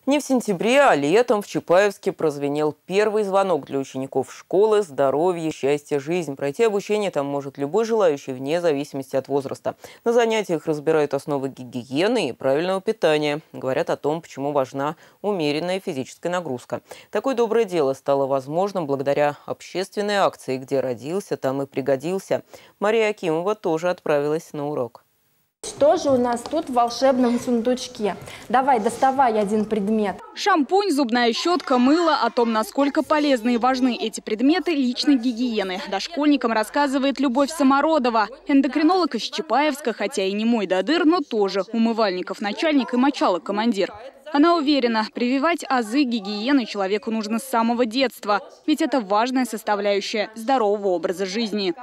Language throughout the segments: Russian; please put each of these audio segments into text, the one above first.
Не в сентябре, а летом в Чапаевске прозвенел первый звонок для учеников школы «Здоровье, счастье, жизнь». Пройти обучение там может любой желающий, вне зависимости от возраста. На занятиях разбирают основы гигиены и правильного питания. Говорят о том, почему важна умеренная физическая нагрузка. Такое доброе дело стало возможным благодаря общественной акции «Где родился, там и пригодился». Мария Акимова тоже отправилась на урок. Что же у нас тут в волшебном сундучке? Давай, доставай один предмет. Шампунь, зубная щетка, мыло. О том, насколько полезны и важны эти предметы личной гигиены, дошкольникам рассказывает Любовь Самородова. Эндокринолог из Чапаевска, хотя и не мой до дыр, но тоже умывальников начальник и мочалок командир. Она уверена, прививать азы гигиены человеку нужно с самого детства. Ведь это важная составляющая здорового образа жизни.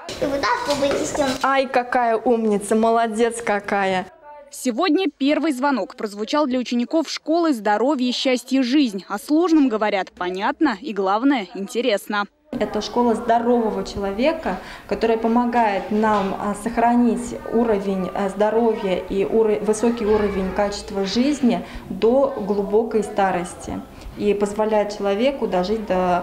Ай, какая умница, молодец какая. Сегодня первый звонок прозвучал для учеников школы «Здоровье, счастье, жизнь». О сложном говорят понятно и, главное, интересно. Это школа здорового человека, которая помогает нам сохранить уровень здоровья и высокий уровень качества жизни до глубокой старости и позволяет человеку дожить до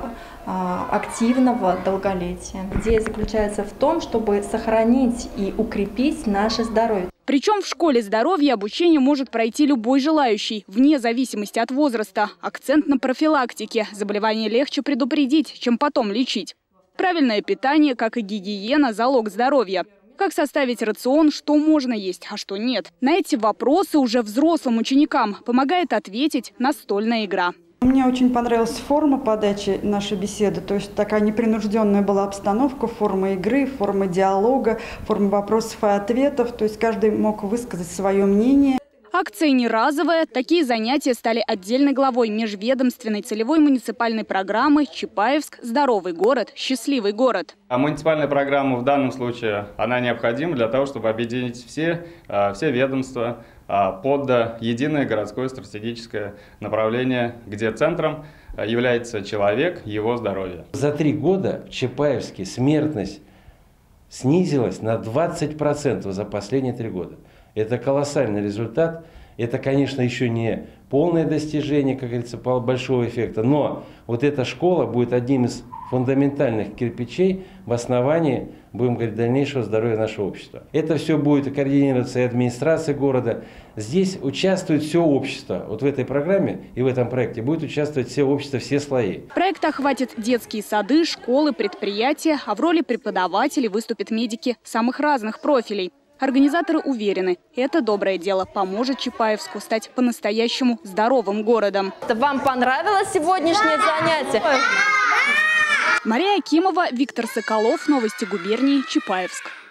активного долголетия. Идея заключается в том, чтобы сохранить и укрепить наше здоровье. Причем в школе здоровья обучение может пройти любой желающий, вне зависимости от возраста. Акцент на профилактике. Заболевание легче предупредить, чем потом лечить. Правильное питание, как и гигиена, залог здоровья. Как составить рацион, что можно есть, а что нет. На эти вопросы уже взрослым ученикам помогает ответить настольная игра. Мне очень понравилась форма подачи нашей беседы, то есть такая непринужденная была обстановка, форма игры, форма диалога, форма вопросов и ответов, то есть каждый мог высказать свое мнение. Акция не разовая. Такие занятия стали отдельной главой межведомственной целевой муниципальной программы «Чапаевск. Здоровый город. Счастливый город». А муниципальная программа в данном случае, она необходима для того, чтобы объединить все ведомства под единое городское стратегическое направление, где центром является человек, его здоровье. За 3 года в Чапаевске смертность снизилась на 20% за последние 3 года. Это колоссальный результат. Это, конечно, еще не полное достижение, как говорится, большого эффекта, но вот эта школа будет одним из фундаментальных кирпичей в основании, будем говорить, дальнейшего здоровья нашего общества. Это все будет координироваться и администрация города. Здесь участвует все общество. Вот в этой программе и в этом проекте будет участвовать все общество, все слои. Проект охватит детские сады, школы, предприятия, а в роли преподавателей выступят медики самых разных профилей. Организаторы уверены, это доброе дело поможет Чапаевску стать по-настоящему здоровым городом. Вам понравилось сегодняшнее занятие? Мария Акимова, Виктор Соколов. Новости губернии. Чапаевск.